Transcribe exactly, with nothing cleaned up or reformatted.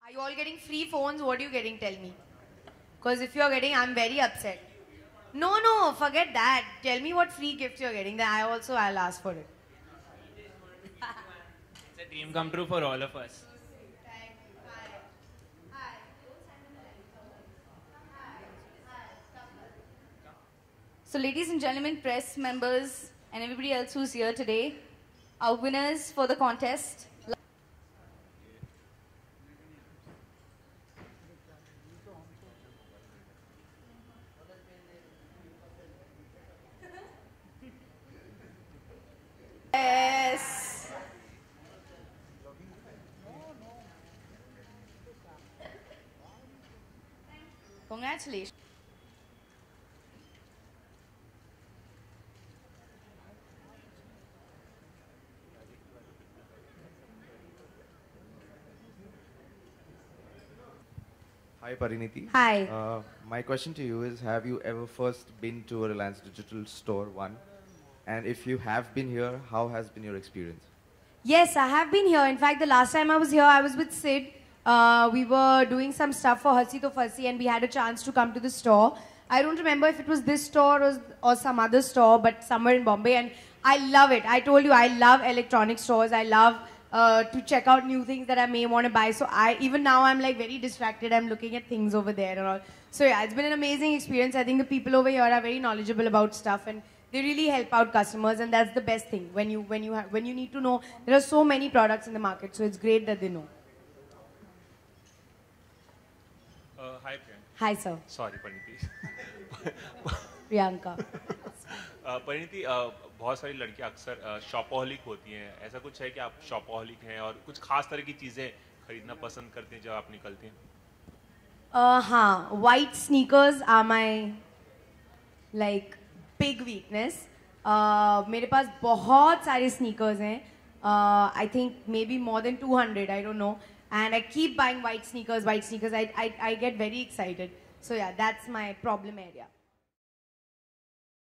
Are you all getting free phones? What are you getting? Tell me. Because if you're getting, I'm very upset. No, no, forget that. Tell me what free gifts you're getting. Then I also, I'll ask for it. It's a dream come true for all of us. So ladies and gentlemen, press members and everybody else who's here today, our winners for the contest. Yes. Congratulations. Hi Pariniti. Hi. Uh, my question to you is, have you ever first been to a Reliance Digital store, one? And if you have been here, how has been your experience? Yes, I have been here. In fact, the last time I was here, I was with Sid. Uh, we were doing some stuff for Harsi To Farsi and we had a chance to come to the store. I don't remember if it was this store or, or some other store, but somewhere in Bombay. And I love it. I told you, I love electronic stores. I love uh, to check out new things that I may want to buy. So I even now I'm like very distracted. I'm looking at things over there and all. So yeah, it's been an amazing experience. I think the people over here are very knowledgeable about stuff and they really help out customers, and that's the best thing when you when you have when you need to know. There are so many products in the market, so it's great that they know. Uh, hi, Priyanka. Hi, sir. Sorry, Pariniti. Priyanka. uh, Pariniti, uh, बहुत सारी लड़कियां अक्सर शॉपaholic होती हैं. ऐसा कुछ है कि आप शॉपaholic हैं और कुछ खास तरह की चीजें खरीदना पसंद करते हैं जब आप निकलते हैं? Uh, हाँ, white sneakers are my like big weakness. Uh, मेरे पास बहुत सारे sneakers हैं. Uh, I think maybe more than two hundred. I don't know. And I keep buying white sneakers, white sneakers. I I I get very excited. So yeah, that's my problem area.